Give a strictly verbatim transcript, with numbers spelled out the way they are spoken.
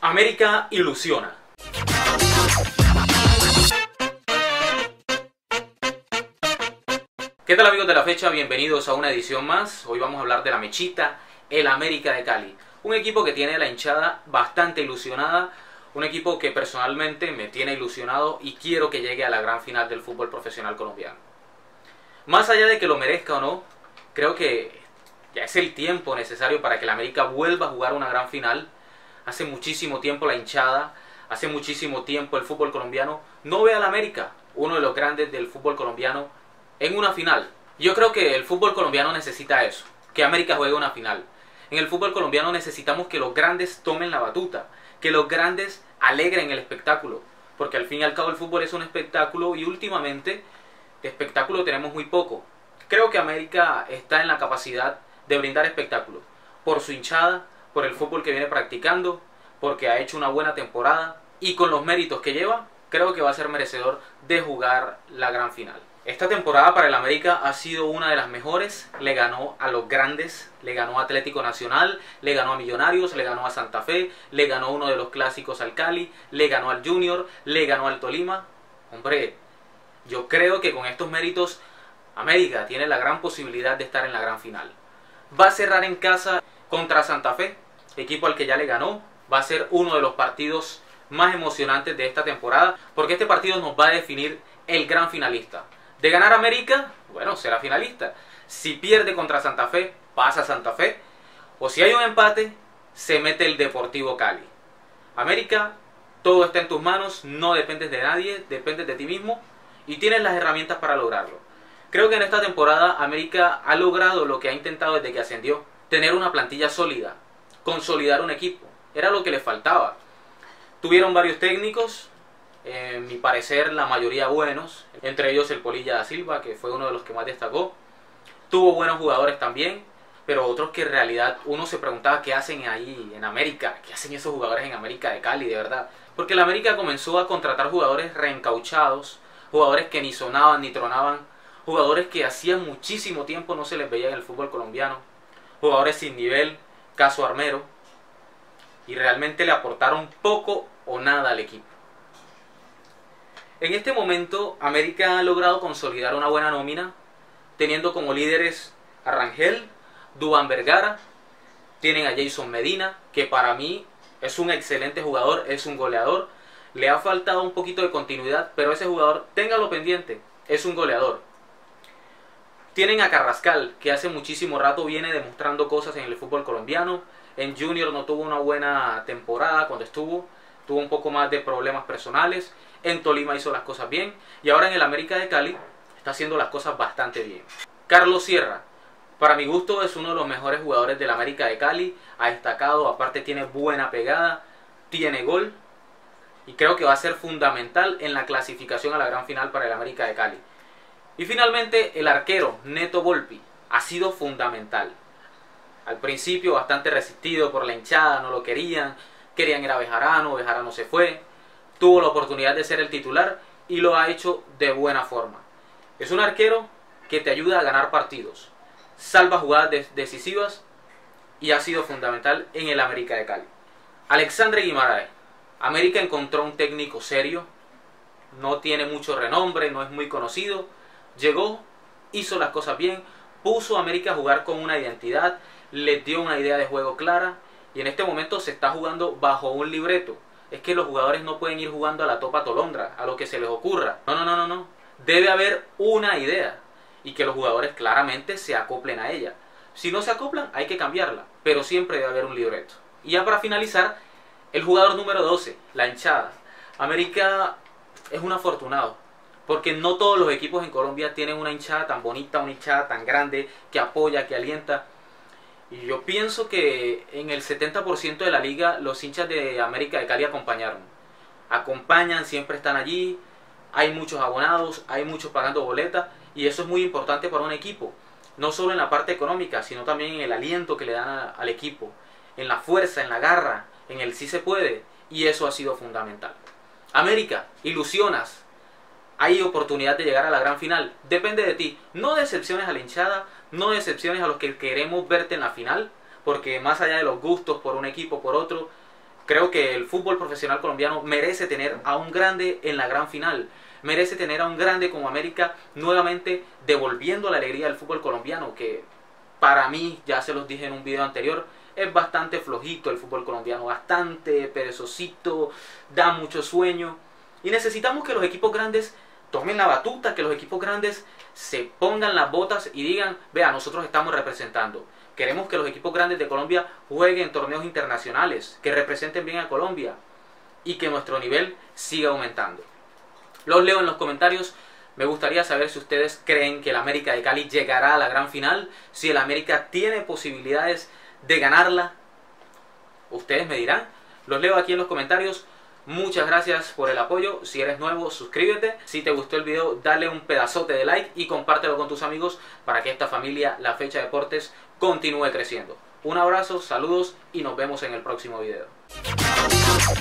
América ilusiona. ¿Qué tal, amigos de la fecha? Bienvenidos a una edición más. Hoy vamos a hablar de la mechita, el América de Cali. Un equipo que tiene a la hinchada bastante ilusionada. Un equipo que personalmente me tiene ilusionado y quiero que llegue a la gran final del fútbol profesional colombiano. Más allá de que lo merezca o no, creo que ya es el tiempo necesario para que el América vuelva a jugar una gran final. Hace muchísimo tiempo la hinchada, hace muchísimo tiempo el fútbol colombiano no ve al América, uno de los grandes del fútbol colombiano, en una final. Yo creo que el fútbol colombiano necesita eso, que América juegue una final. En el fútbol colombiano necesitamos que los grandes tomen la batuta, que los grandes alegren el espectáculo, porque al fin y al cabo el fútbol es un espectáculo y últimamente de espectáculo tenemos muy poco. Creo que América está en la capacidad de brindar espectáculo, por su hinchada, por el fútbol que viene practicando, porque ha hecho una buena temporada y con los méritos que lleva, creo que va a ser merecedor de jugar la gran final. Esta temporada para el América ha sido una de las mejores. Le ganó a los grandes, le ganó a Atlético Nacional, le ganó a Millonarios, le ganó a Santa Fe, le ganó uno de los clásicos al Cali, le ganó al Junior, le ganó al Tolima. Hombre, yo creo que con estos méritos América tiene la gran posibilidad de estar en la gran final. Va a cerrar en casa contra Santa Fe, equipo al que ya le ganó. Va a ser uno de los partidos más emocionantes de esta temporada, porque este partido nos va a definir el gran finalista. De ganar América, bueno, será finalista. Si pierde contra Santa Fe, pasa Santa Fe. O si hay un empate, se mete el Deportivo Cali. América, todo está en tus manos, no dependes de nadie, dependes de ti mismo y tienes las herramientas para lograrlo. Creo que en esta temporada América ha logrado lo que ha intentado desde que ascendió: tener una plantilla sólida, consolidar un equipo. Era lo que le faltaba. Tuvieron varios técnicos, en mi parecer la mayoría buenos, entre ellos el Polilla da Silva, que fue uno de los que más destacó. Tuvo buenos jugadores también, pero otros que en realidad uno se preguntaba qué hacen ahí en América, qué hacen esos jugadores en América de Cali, de verdad. Porque la América comenzó a contratar jugadores reencauchados, jugadores que ni sonaban ni tronaban, jugadores que hacía muchísimo tiempo no se les veía en el fútbol colombiano, jugadores sin nivel, caso Armero, y realmente le aportaron poco o nada al equipo. En este momento América ha logrado consolidar una buena nómina, teniendo como líderes a Rangel, Duván Vergara, tienen a Jason Medina, que para mí es un excelente jugador, es un goleador. Le ha faltado un poquito de continuidad, pero ese jugador, téngalo pendiente, es un goleador. Tienen a Carrascal, que hace muchísimo rato viene demostrando cosas en el fútbol colombiano. En Junior no tuvo una buena temporada cuando estuvo, tuvo un poco más de problemas personales. En Tolima hizo las cosas bien y ahora en el América de Cali está haciendo las cosas bastante bien. Carlos Sierra, para mi gusto es uno de los mejores jugadores del América de Cali, ha destacado, aparte tiene buena pegada, tiene gol y creo que va a ser fundamental en la clasificación a la gran final para el América de Cali. Y finalmente el arquero Neto Volpi ha sido fundamental. Al principio bastante resistido por la hinchada, no lo querían, querían ir a Bejarano, Bejarano se fue. Tuvo la oportunidad de ser el titular y lo ha hecho de buena forma. Es un arquero que te ayuda a ganar partidos, salva jugadas decisivas y ha sido fundamental en el América de Cali. Alexandre Guimaraes. América encontró un técnico serio, no tiene mucho renombre, no es muy conocido. Llegó, hizo las cosas bien, puso a América a jugar con una identidad, le dio una idea de juego clara y en este momento se está jugando bajo un libreto. Es que los jugadores no pueden ir jugando a la topa tolondra, a lo que se les ocurra. No, no, no, no, no. Debe haber una idea y que los jugadores claramente se acoplen a ella. Si no se acoplan, hay que cambiarla, pero siempre debe haber un libreto. Y ya para finalizar, el jugador número doce, la hinchada. América es un afortunado, porque no todos los equipos en Colombia tienen una hinchada tan bonita, una hinchada tan grande, que apoya, que alienta. Y yo pienso que en el setenta por ciento de la liga los hinchas de América de Cali acompañaron. Acompañan, siempre están allí, hay muchos abonados, hay muchos pagando boletas y eso es muy importante para un equipo. No solo en la parte económica, sino también en el aliento que le dan a, al equipo, en la fuerza, en la garra, en el sí se puede, y eso ha sido fundamental. América, ilusionas, hay oportunidad de llegar a la gran final, depende de ti. No decepciones a la hinchada, no decepciones a los que queremos verte en la final, porque más allá de los gustos por un equipo por otro, Creo que el fútbol profesional colombiano merece tener a un grande en la gran final. Merece tener a un grande como América nuevamente devolviendo la alegría del fútbol colombiano, que para mí, ya se los dije en un video anterior, es bastante flojito el fútbol colombiano, bastante perezosito, da mucho sueño. Y necesitamos que los equipos grandes tomen la batuta, que los equipos grandes se pongan las botas y digan, vea, nosotros estamos representando. Queremos que los equipos grandes de Colombia jueguen en torneos internacionales, que representen bien a Colombia y que nuestro nivel siga aumentando. Los leo en los comentarios. Me gustaría saber si ustedes creen que el América de Cali llegará a la gran final, si el América tiene posibilidades de ganarla. Ustedes me dirán. Los leo aquí en los comentarios. Muchas gracias por el apoyo. Si eres nuevo, suscríbete. Si te gustó el video, dale un pedazote de like y compártelo con tus amigos para que esta familia, La Fecha Deportes, continúe creciendo. Un abrazo, saludos y nos vemos en el próximo video.